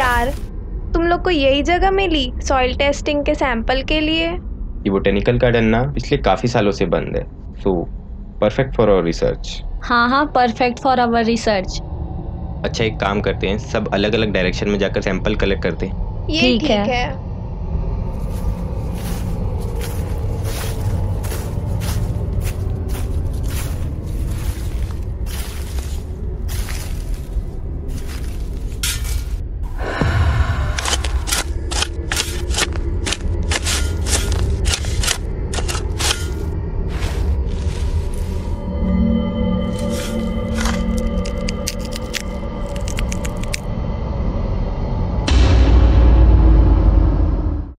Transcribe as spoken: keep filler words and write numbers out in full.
यार, तुम लोग को यही जगह मिली सॉइल टेस्टिंग के सैंपल के लिए? ये बोटेनिकल गार्डन ना पिछले काफी सालों से बंद है, so perfect for our research. हाँ हाँ, परफेक्ट फॉर आवर रिसर्च। अच्छा, एक काम करते हैं, सब अलग अलग डायरेक्शन में जाकर सैंपल कलेक्ट करते हैं। ये ठीक ठीक है। है।